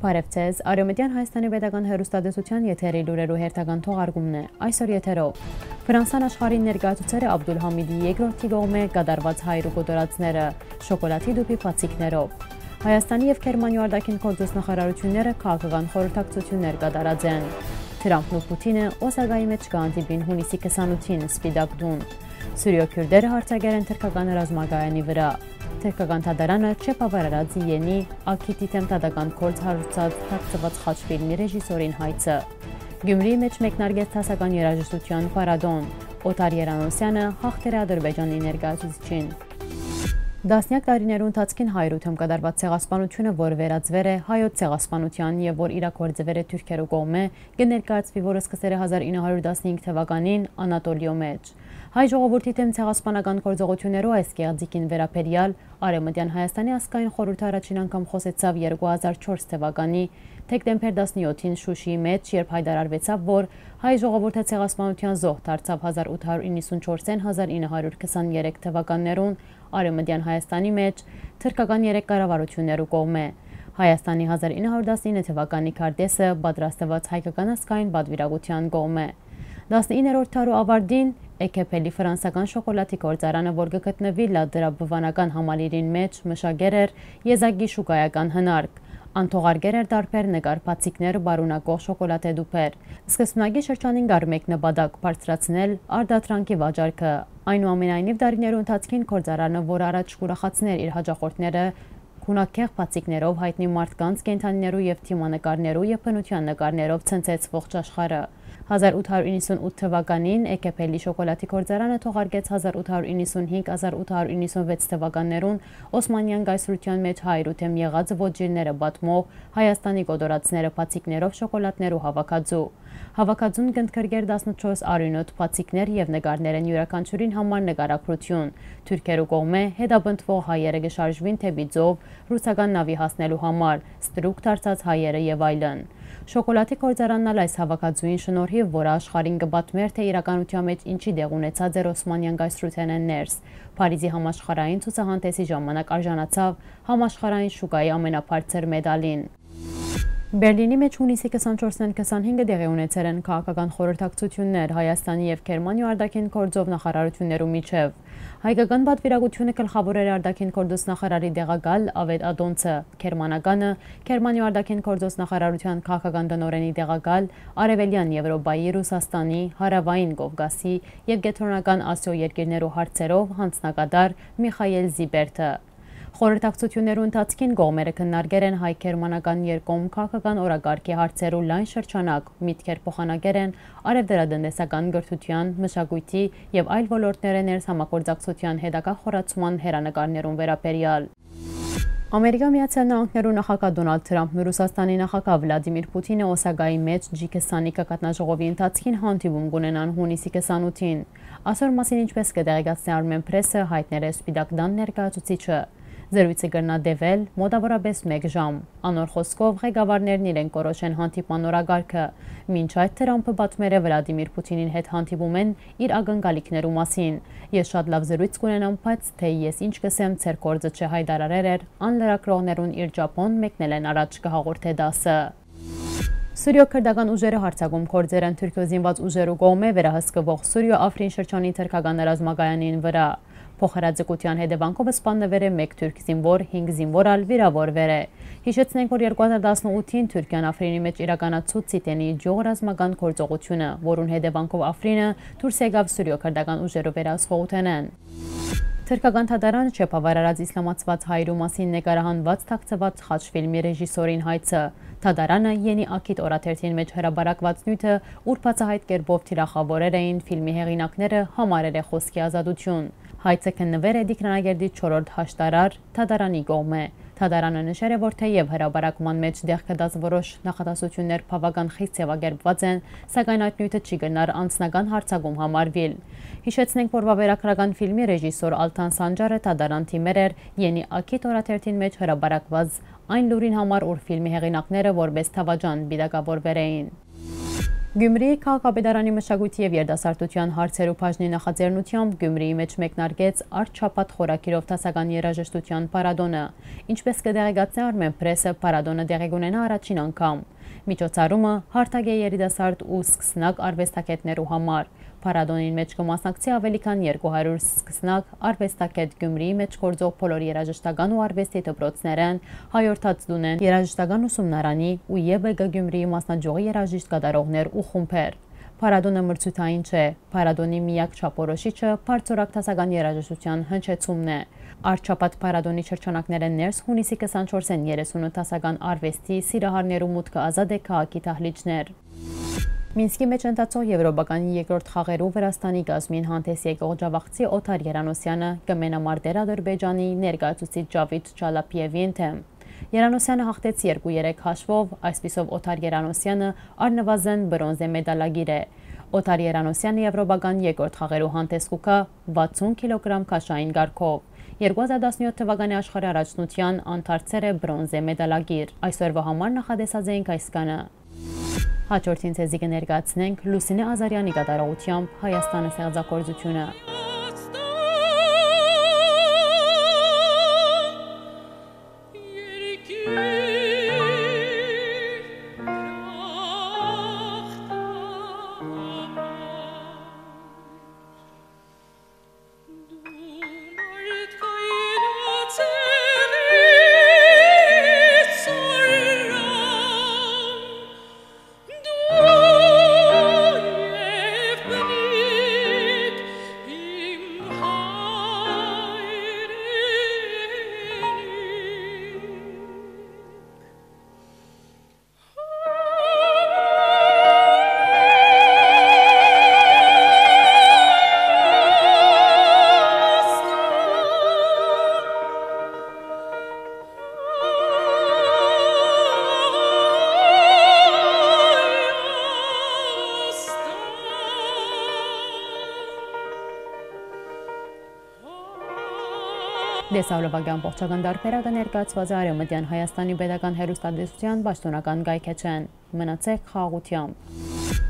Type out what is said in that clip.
Բարևձեզ, Արևմտյան Հայաստանի Պետական հեռուստատեսության եթերի լուրերու հերթական թողարկումն է։ Այսօր եթերով Ֆրանսան աշխարհին ներկայացուցել է Աբդուլհամիդի երկրորդի կողմէ կատարված հայրու կոտորածները շոկոլադի դուփի բացիկներով։ Հայաստանի եւ Գերմանիայի արտաքին գործոստնախարարությունները քաղաքական խորհրդակցություններ կատարած են։ Թրամփն ու Պուտինը Օսագայի մեջ կհանդիպին հունիսի 20-ին Սպիտակ տուն։ Սուրիո քյուրդերը հարձակել են թուրքական ռազմագայանի վրա։ Թուրքական թադարանը չեպավարարած Յենի ակիտիտեմ թադական կորց հարուցած թաքցված խաչֆիլմի ռեժիսորին հայցը։ Գյումրիի մեջ մեկնարկեց դասական երաժշտության պարադոն։ Օթար Երանոսյանը հաղթեր է Ադրբեջանի ներկայացուցիչին։ Դասնյակ տարիներու ընթացքին հայրութում կատարված ցեղասպանությունը, որ վերածվեր է հայոց ցեղասպանության եւ որ իրագործվել է թուրքերու կողմէ, կներկայացվի, որը սկսել է 1915 թվականին Անատոլիո մեջ։ Հայ ժողովրդի դեմ ցեղասպանական գործողություններով այս գեղձիկին վերաբերյալ Արևմտյան Հայաստանի ազգային խորհուրդը առաջին անգամ խոսեցավ 2004 թվականի դեկտեմբեր 17-ին Շուշիի մեջ, երբ հայտարարվեցավ, որ հայ ժողովուրդը ցեղասպանության զոհ դարձավ 1894-ին 1923 թվականներուն Արևմտյան Հայաստանի մեջ թուրքական 3 կառավարություններու կողմէ։ Հայաստանի 1919 թվականի քարտեզը պատրաստված հայկական ազգային պատվիրակության կողմէ։ 19-րդ դարու ավարտին Էքեփելի ֆրանսական շոկոլադի գործարանը, որ գտնվի դրա բվանական համալիրին մեջ, մշակեր էր եզակի շուկայական հնարք, անթողարկեր էր տարբեր նկար բացիկներ բարունակող շոկոլադե դուփեր։ Սկզբնագի շրջանին կար մեկ նպատակ՝ բարձրացնել արտադրանքի վաճառքը։ Այնուամենայնիվ դարիներու ընթացքին գործարանը, որ առաջ կուրախացներ իր հաճախորդները քունակեղ բացիկներով, հայտնի մարդկանց, կենդանիներու եւ թիմանկարներու եւ բնության նկարներով ցնցեց ողջ աշխարհը։ 1898 թվականին Էքեփելի շոկոլադի գործարանը թողարկեց 1895-1896 թվականներուն Օսմանյան կայսրության մեջ հայրութեմ եղած ոճիրները պատմող Հայաստանի կոտորածները բացիկներով շոկոլադներու հավաքածու։ Հավաքածուն կընդգրկեր 14 արյունոտ բացիկներ եւ նկարներ են յուրաքանչյուրին համար նկարագրություն։ Թուրքերու կողմէ հետապնդվող հայերը կշարժվին թեպի ծով ռուսական նավի հասնելու համար, ստրուկ դարձած հայերը եւ այլն։ Շոկոլադի գործարանն այս հավաքածուին շնորհիվ, որը աշխարհին կպատմեր, թե իրականության մեջ ինչի դեղ ունեցած էր Օսմանյան կայսրութենը ներս, Փարիզի համաշխարհային ցուցահանդեսի ժամանակ արժանացավ համաշխարհային շուկայի ամենաբարձր մեդալին։ Բերլինի մեջ հունիսի 24-ին 25-ը տեղի ունեցել են քաղաքական խորհրդակցություններ Հայաստանի եւ Գերմանիայի արտաքին գործով նախարարություններու միջև։ Հայկական պատվիրակությունը գլխավորել է արտաքին գործոստնախարարի տեղակալ Ավետ Ադոնցը, Գերմանականը Գերմանիայի արտաքին գործոստնախարարության քաղաքական տնօրենի տեղակալ Արևելյան Եվրոպայի, Ռուսաստանի, Հարավային Կովկասի եւ Կենտրոնական Ասիո երկրներու հարցերով հանձնակատար Միխայել Զիբերտը։ Խորհրդակցություններու ընթացքին կողմերը քննարկել են հայ-գերմանական երկկողմ քաղաքական օրակարգի հարցերու լայն շրջանակ, միտքեր փոխանակել են արևդրատնտեսական կրթության, մշակույթի եւ այլ ոլորտները ներս համագործակցության հետագա խորացման հերանեկարներուն վերաբերյալ։ Ամերիկայի Միացյալ Նահանգներու նախագահ Դոնալդ Թրամփն ու Ռուսաստանի նախագահ Վլադիմիր Պուտինը Օսագայի մեջ G20 կաթնաժողովի ընթացքին հանդիպում կունենան հունիսի 28-ին։ Այսօր մասին ինչպես կտեղեկացնի Armen Press-ը, հայտնել է Սպիտակ տան ներկայացուցիչը։ Զրույցը կրնա դեվել մոտավորապես 1 ժամ։ Անոր խոսքով ղեկավարներն իրեն կորոշեն հանդիպման օրակարգը։ Մինչ այդ Թրամփը պատմել է Վլադիմիր Պուտինին հետ հանդիպում են իր ակնկալիքներու մասին։ Ես շատ լավ զրույց կունենամ, բայց թե ես ինչ կսեմ, ցեր գործը չհայտարարեր էր, անլրագրողներուն իր Ճապոն մեկնել են առաջ կհաղորդե դասը։ Սուրիո քրդական ուժերը հարձակում գործեր են Թուրքիո զինված ուժերու կողմէ վերահսկվող Սուրիո Աֆրին շրջանի թուրքական ռազմագայանին վրա։ Փոխհրաձգության հետևանքով սպանվել է 1 թուրք զինվոր, 5 զինվոր ալ վիրավորվել է։ Հիշեցնենք, որ 2018-ին Թուրքիան Աֆրինի մեջ իրականացուց Ցիտենի ջող ռազմական գործողությունը, որուն հետևանքով Աֆրինը դուրս եկավ Սուրիո քրդական ուժերու վերահսկողութենեն։ Թուրքական թադարանը չեպավարարած իսլամացված հայրու մասին նկարահանված թաքցված խաչֆիլմի ռեժիսորին հայցը։ Թադարանը Յենի ակիտ օրաթերթին մեջ հրաբարակված նյութը ուրբացահայտ կերպով թիրախավորել էին ֆիլմի հեղինակները, համարել է խոսքի ազատություն։ Հայցը քննվել է Դիկրանագերդի 4-րդ հաշտարար Թադարանի կողմէ։ Թադարանը նշել է, որ թեև հրաբարակման մեջ դեղ կդած որոշ նախադասություններ բավական խիստ ձևակերպված են, սակայն այդ նյութը չի գնար անձնական հարձակում համարվել։ Հիշեցնենք, որ վավերագրական ֆիլմի ռեժիսոր Ալթան Սանջարը Թադարան թիմեր էր Յենի ակիտ օրաթերթին մեջ հրաբարակված այն լուրին համար, որ ֆիլմի հեղինակները որպես թավաջան բիդակավորվել էին։ Գյումրիի քաղաքապետարանի մշակույթի եւ երիտասարդության հարցերու բաժնի նախաձեռնությամբ Գյումրիի մեջ մեկնարկեց առ-չափած խորակիրով դասական երաժշտության պարադոնը, ինչպես կդեղեկացնի Armen Press-ը, պարադոնը տեղի կունենա առաջին անգամ։ Միջոցառումը հարթակ է երիտասարդ ու սկսնակ արվեստագետներու համար։ Պարադոնին մեջ կմասնակցի ավելի քան 200 սկսնակ արվեստագետ Գյումրիի մեջ գործող բոլոր երաժշտական ու արվեստի դպրոցներեն, հայորդաց դունեն, երաժշտական ուսումնարանի ու ԵԲԳ Գյումրիի մասնաճյուղի երաժիշտ կատարողներ ու խումբեր։ Պարադոնը մրցութային չէ, պարադոնի միակ չափորոշիչը բարձրորակ դասական երաժշտության հնչեցումն է։ Առ-չափած պարադոնի շրջանակները ներս հունիսի 24-ին 38 դասական արվեստի սիրահարներու մուտքը ազատ է քաղաքի դահլիճներ։ Մինսկի մեջ ընթացող Եվրոպականի երկրորդ խաղերու Վրաստանի գազմին հանդես եկող ջավախցի Օթար Երանոսյանը կմենամարտեր Ադրբեջանի ներկայացուցիչ Ջավիդ Ջալապիևին դեմ։ Երանոսյանը հաղթեց 2-3 հաշվով, այսպիսով Օթար Երանոսյանը առնվազն բրոնզե մեդալագիր է։ Օթար Երանոսյանը Եվրոպական երկրորդ խաղերու հանդես կուքա 60 կիլոգրամ քաշային գարքով։ 2017 թվականի աշխարհի առաջնության անդրադարձել է բրոնզե մեդալագիր։ Այսօրվա համար նախադեսած ենք այս կանը։ Հաջորդին ցեզի կներկայացնենք Լուսինե Ազարյանի կատարողությամբ Հայաստանը ստեղծագործությունը։ Դեսավլովագյան ողջական դարբերակը ներկայացված է Արևմտյան Հայաստանի պետական հեռուստատեսության պաշտոնական կայքեչեն։ Մնացեք խաղաղությամբ։